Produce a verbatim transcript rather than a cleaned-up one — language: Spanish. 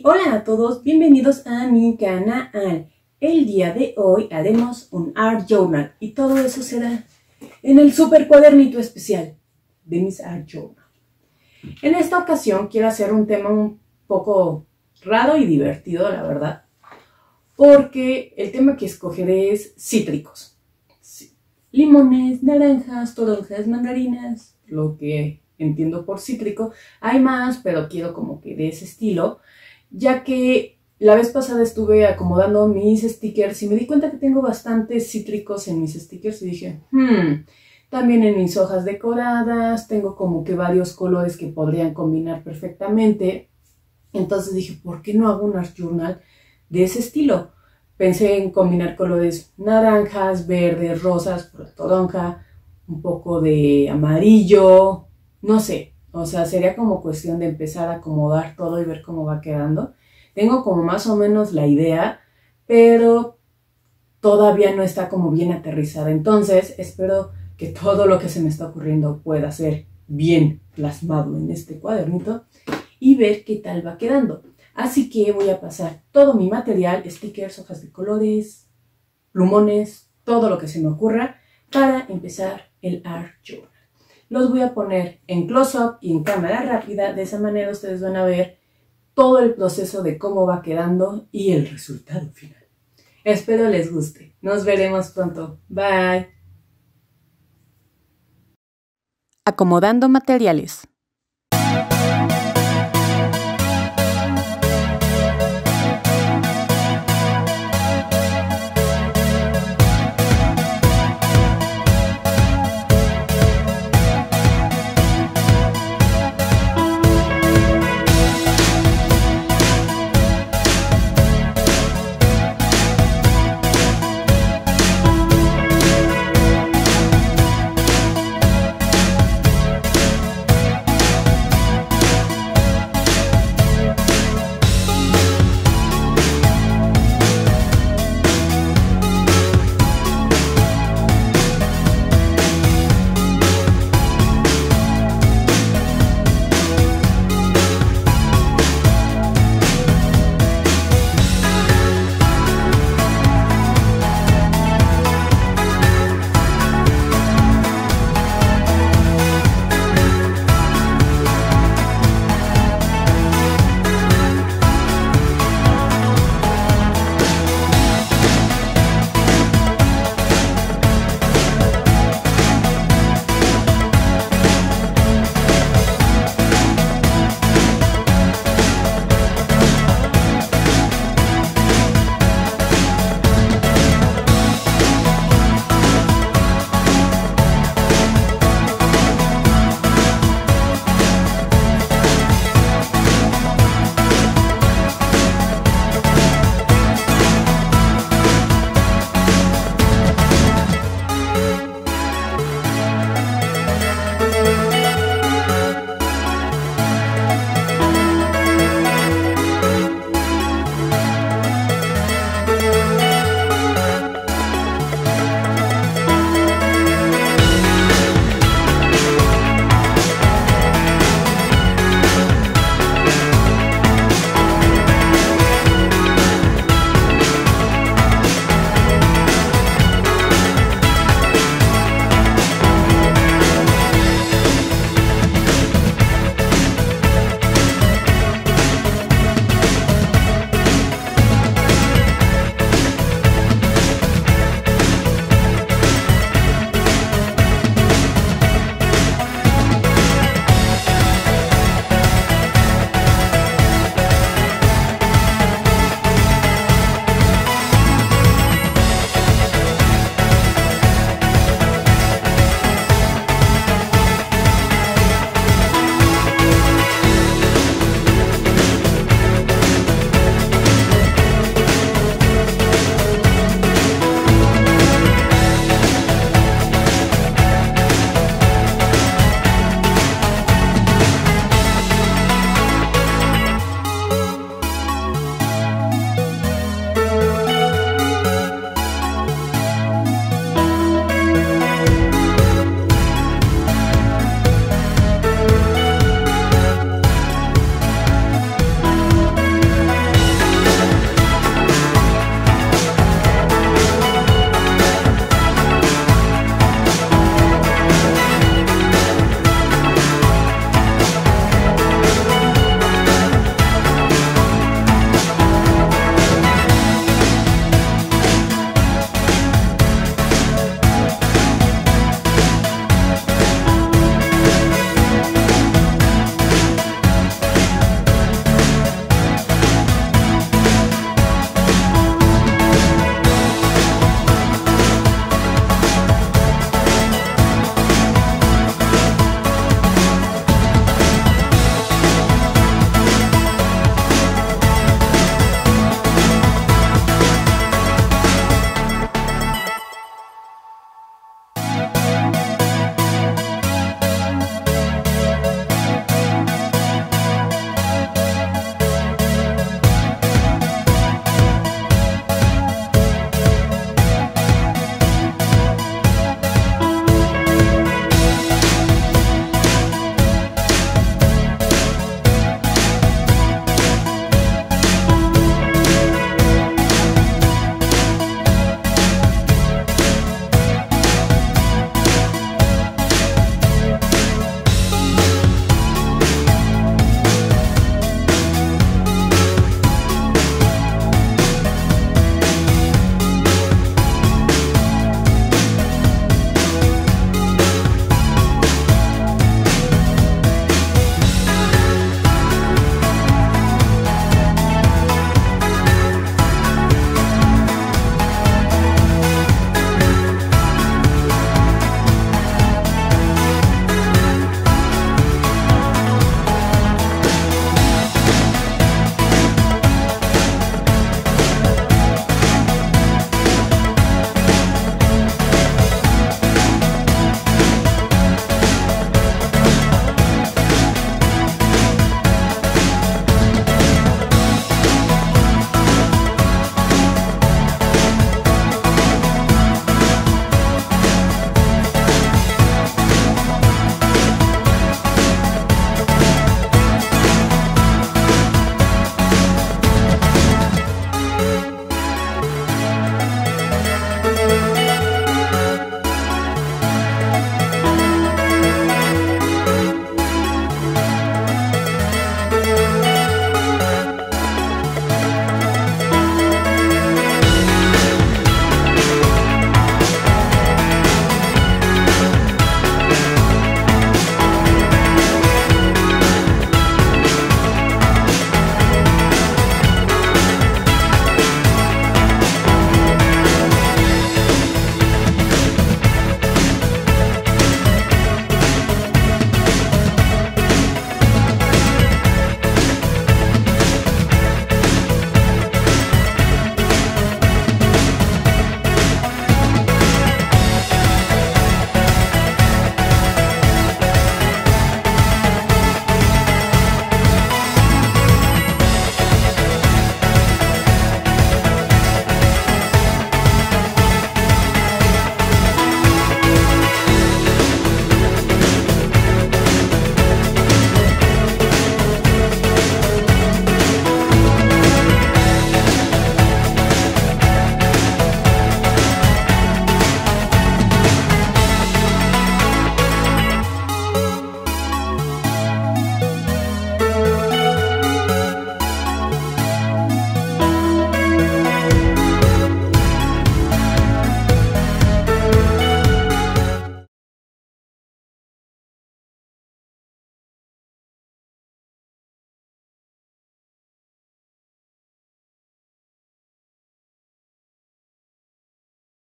hola a todos, bienvenidos a mi canal. El día de hoy haremos un Art Journal y todo eso será en el super cuadernito especial de mis Art Journal. En esta ocasión quiero hacer un tema un poco raro y divertido, la verdad, porque el tema que escogeré es cítricos. Sí. Limones, naranjas, toronjas, mandarinas, lo que entiendo por cítrico. Hay más, pero quiero como que de ese estilo, ya que la vez pasada estuve acomodando mis stickers y me di cuenta que tengo bastantes cítricos en mis stickers y dije, hmm, también en mis hojas decoradas tengo como que varios colores que podrían combinar perfectamente. Entonces dije, ¿por qué no hago un art journal de ese estilo? Pensé en combinar colores naranjas, verdes, rosas, por la toronja, un poco de amarillo, no sé. O sea, sería como cuestión de empezar a acomodar todo y ver cómo va quedando. Tengo como más o menos la idea, pero todavía no está como bien aterrizada. Entonces, espero que todo lo que se me está ocurriendo pueda ser bien plasmado en este cuadernito y ver qué tal va quedando. Así que voy a pasar todo mi material, stickers, hojas de colores, plumones, todo lo que se me ocurra para empezar el Art Journal. Los voy a poner en close-up y en cámara rápida, de esa manera ustedes van a ver todo el proceso de cómo va quedando y el resultado final. Espero les guste. Nos veremos pronto. Bye. Acomodando materiales.